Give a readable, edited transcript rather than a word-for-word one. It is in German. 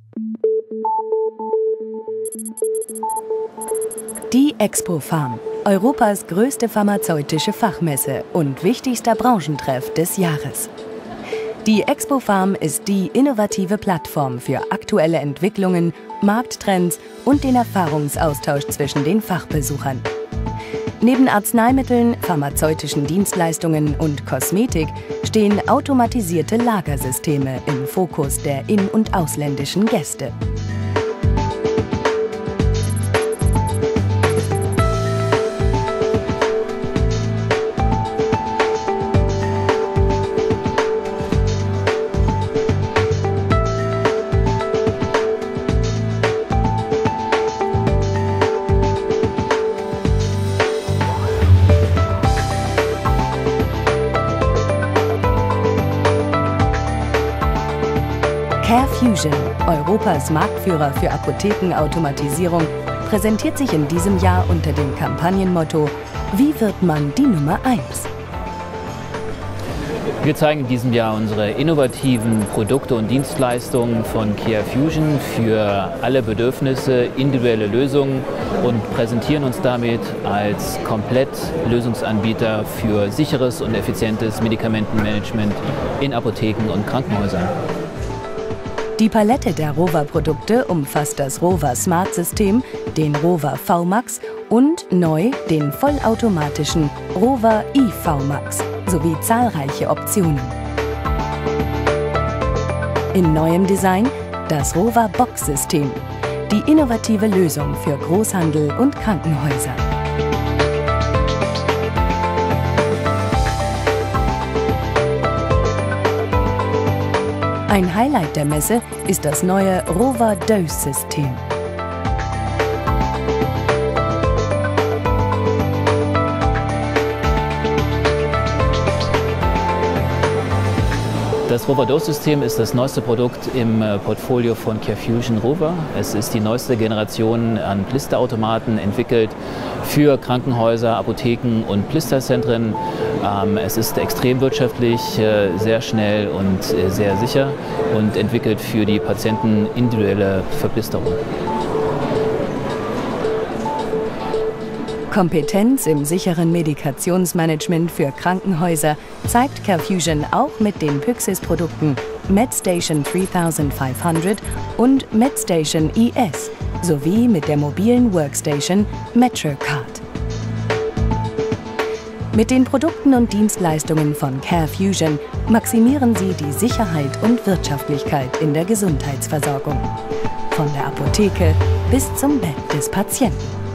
Die Expo-Pharm, Europas größte pharmazeutische Fachmesse und wichtigster Branchentreff des Jahres. Die Expo-Pharm ist die innovative Plattform für aktuelle Entwicklungen, Markttrends und den Erfahrungsaustausch zwischen den Fachbesuchern. Neben Arzneimitteln, pharmazeutischen Dienstleistungen und Kosmetik stehen automatisierte Lagersysteme im Fokus der in- und ausländischen Gäste. CareFusion, Europas Marktführer für Apothekenautomatisierung, präsentiert sich in diesem Jahr unter dem Kampagnenmotto „Wie wird man die Nummer 1?". Wir zeigen in diesem Jahr unsere innovativen Produkte und Dienstleistungen von CareFusion für alle Bedürfnisse, individuelle Lösungen und präsentieren uns damit als Komplettlösungsanbieter für sicheres und effizientes Medikamentenmanagement in Apotheken und Krankenhäusern. Die Palette der ROVA-Produkte umfasst das ROVA Smart-System, den ROVA VMAX und neu den vollautomatischen ROVA iVMAX sowie zahlreiche Optionen. In neuem Design das ROVA Box-System, die innovative Lösung für Großhandel und Krankenhäuser. Ein Highlight der Messe ist das neue ROVA Dose-System. Das ROVA Dose-System ist das neueste Produkt im Portfolio von CareFusion ROVA. Es ist die neueste Generation an Blisterautomaten, entwickelt für Krankenhäuser, Apotheken und Blisterzentren. Es ist extrem wirtschaftlich, sehr schnell und sehr sicher und entwickelt für die Patienten individuelle Verblisterung. Kompetenz im sicheren Medikationsmanagement für Krankenhäuser zeigt CareFusion auch mit den Pyxis-Produkten MedStation 3500 und MedStation ES sowie mit der mobilen Workstation MetroCard. Mit den Produkten und Dienstleistungen von CareFusion maximieren Sie die Sicherheit und Wirtschaftlichkeit in der Gesundheitsversorgung. Von der Apotheke bis zum Bett des Patienten.